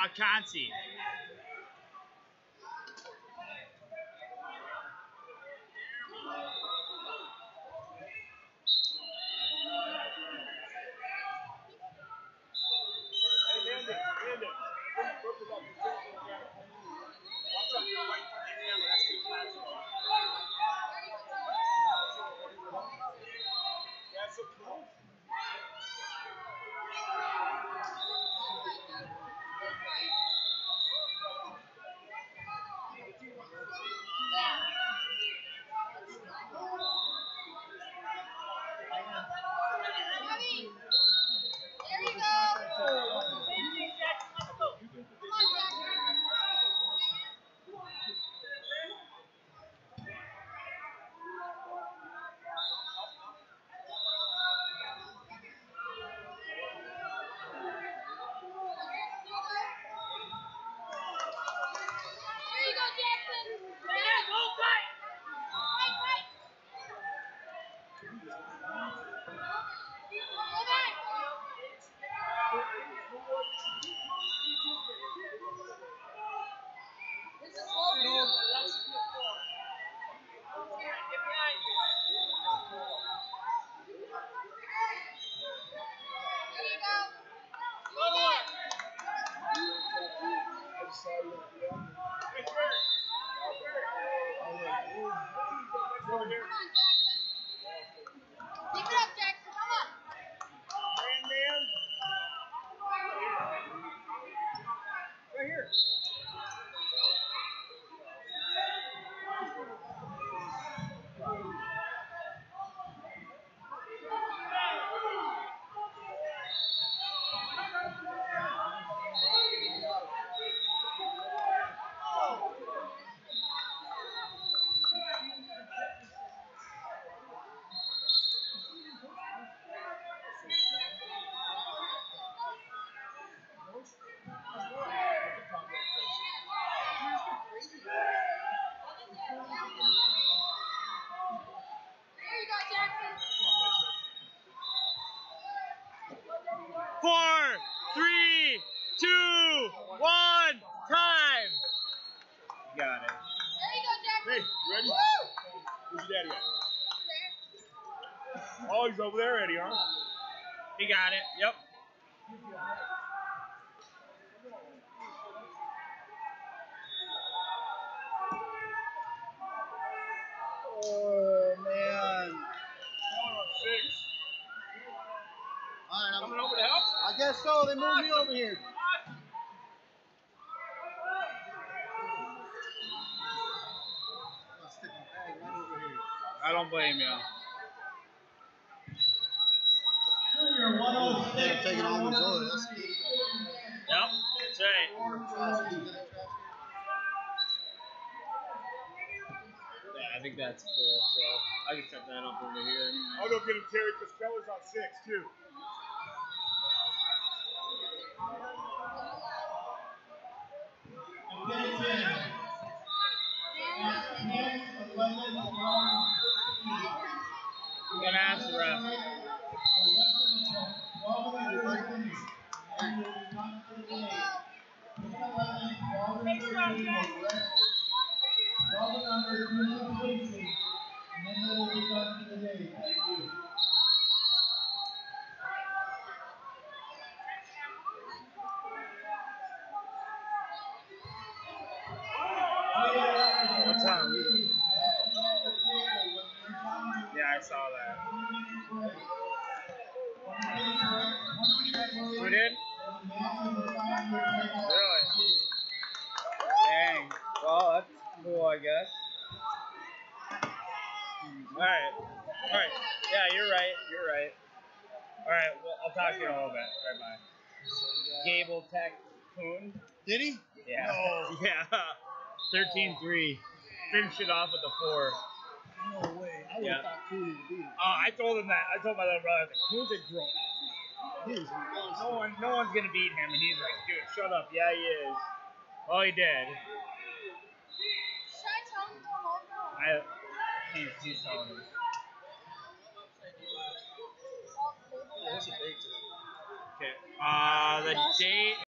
Conci. That's okay. There you go. Come on, Jackson. 4, 3, 2, 1, time! You got it. There you go, Jackson. Hey, you ready? Woo! Where's your daddy at? Oh, he's over there, Eddie, huh? He got it. Yep. Oh, man. 6. All right, Coming over to help? I guess so. They moved me over here. I'll stick my bag right over here. I don't blame you. They're taking all these over. That's good. Yep, that's right. Yeah, I think that's full, so I can set that up over here anyway. I'll go get him, Terry, because Keller's on 6, too. I'm gonna ask the ref. What time? Yeah, I saw that. Who did? Really? Dang. Well, that's cool, I guess. Alright. Alright. Yeah, you're right. You're right. Alright, well, I'll talk to you in a little bit. Alright, bye. Gable Tech Poon. Did he? Yeah. No. Yeah. 13-3. Finished it off with a 4. No way. I would have thought Coon would beat him. I told him that. I told my little brother, Coon's a grown He is monster. no one's gonna beat him, and he's like, dude, shut up. Yeah, he is. Well, he did. Should I tell him to come over? He's telling him. What's the date today? Okay. The date